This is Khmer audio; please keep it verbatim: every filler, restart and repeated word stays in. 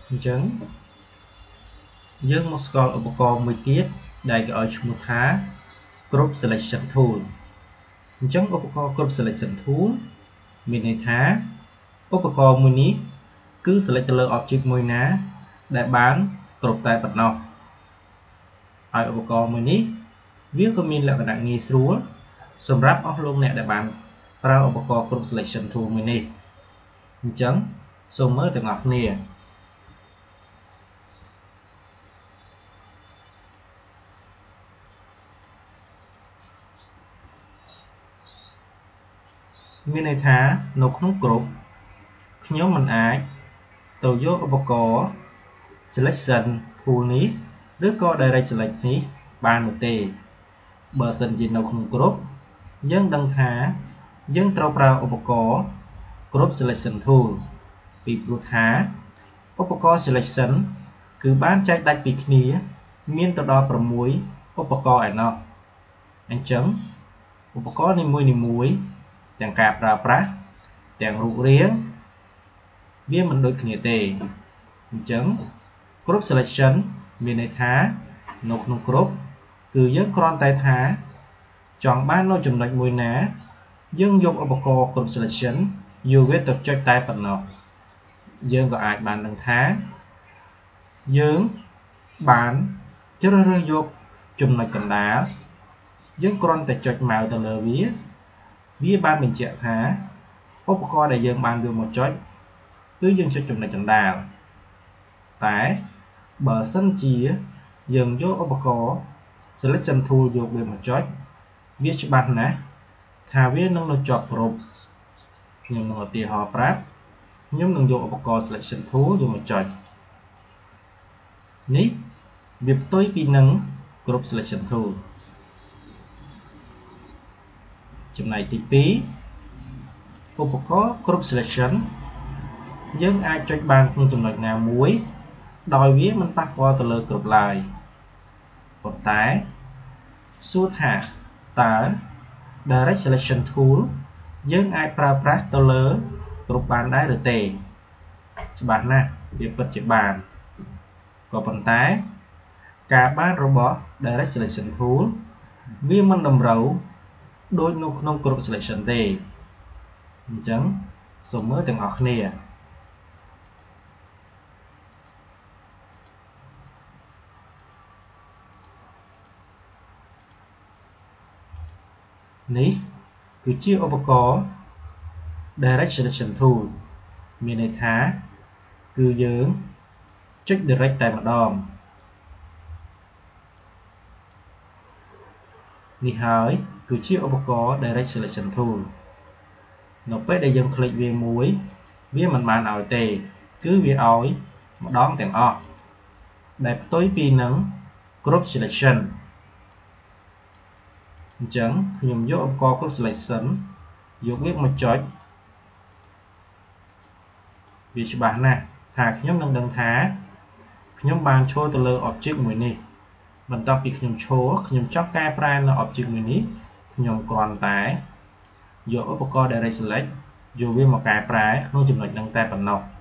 Chẳng dương một scrollឧបករណ៍មួយទៀតដែលគេឲ្យឈ្មោះថា Group Selection Tool អញ្ចឹងឧបករណ៍ Group Selection Tool មានន័យថាឧបករណ៍មួយនេះគឺ select ទៅលើ object មួយណាដែលបានគ្រប់តែប៉ុណ្ណោះហើយឧបករណ៍មួយនេះវាក៏មានលក្ខណៈងាយស្រួលសម្រាប់អស់លោកអ្នកដែលបានប្រើឧបករណ៍ Group Selection Tool មួយនេះអញ្ចឹងសូមមើលទាំងអស់គ្នាមានន័យថានៅក្នុងក្រុមខ្ញុំមិនអាចទៅយកឧបករណ៍ selection tool នេះឬក៏ direct select នេះបាននោះទេបើសិនជានៅក្នុងក្រុមយើងដឹងថាយើងត្រូវប្រើឧបករណ៍ group selection tool ពីព្រោះថាឧបករណ៍ selection គឺបានចែកដាច់ពីគ្នាមានទៅដល់ប្រាំមួយឧបករណ៍ឯណោះអញ្ចឹងឧបករណ៍នីមួយៗទាំងការប្រើប្រាស់ទាំងរូបរាងវាមិនដូចគ្នាទេអញ្ចឹង group selection មានន័យថានៅក្នុង group គឺយើងគ្រាន់តែថាចង់បាននៅចំណុចមួយណាយើងយកឧបករណ៍ group selection យកវាទៅចុចតែប៉ុណ្ណោះយើងក៏អាចបានដឹងថាយើងបានជ្រើសរើសយកចំណុចកណ្ដាលយើងគ្រាន់តែចុច mouse ទៅលើវាវាបានបញ្ជាក់ថាឧបករណ៍ដែលយើងបានយកមកចុចគឺយើងចុចចំណុចកណ្ដាលតែបើសិនជាយើងយកឧបករណ៍ selection tool យកវាមកចុចវាច្បាស់ណាស់ថាវានឹងនៅជាប់គ្រប់ខ្ញុំនឹងឧទាហរណ៍ប្រាប់ខ្ញុំនឹងយកឧបករណ៍ selection tool យកមកចុចនេះវាផ្ទុយពីនឹង group selection tool ចំណែកទីពីរឧបករណ៍ group selection យើងអាចចុចបានក្នុងចំណុចណាមួយដោយវាមិនប៉ះពាល់ទៅលើគ្រប់ឡើយប៉ុន្តែសួរថាតើ direct selection tool យើងអាចប្រើប្រាស់ទៅលើគ្រប់បានដែរឬទេច្បាស់ណាស់វាពិតជាបានក៏ប៉ុន្តែការបានរបស់ direct selection tool វាមិនតម្រូវដូចនៅក្នុង group selection ទេអញ្ចឹងសូមមើលទាំងអស់គ្នានេះគឺជាឧបករណ៍ direct selection tool មានន័យថាគឺយើងចុច direct តែម្ដងនេះហើយគឺជាឧបករណ៍ direct selection tool នៅពេលដែលយើងคลิกវាមួយវាមិនបានឲ្យទេគឺវាឲ្យម្ដងទាំងអស់ដែលផ្ទុយពីនឹង group selection អញ្ចឹងខ្ញុំយកឧបករណ៍ group selection យកវាមកចុចវាច្បាស់ណាស់ថាខ្ញុំនឹងដឹងថាខ្ញុំបានឈរទៅលើ object មួយនេះបន្ទាប់ពីខ្ញុំឈរខ្ញុំចង់កែប្រែនៅ object មួយនេះខ្ញុំគ្រាន់តែយកឧបករណ៍ direct select យកវាមកកែប្រែក្នុងចំណុចហ្នឹងតែប៉ុណ្ណោះ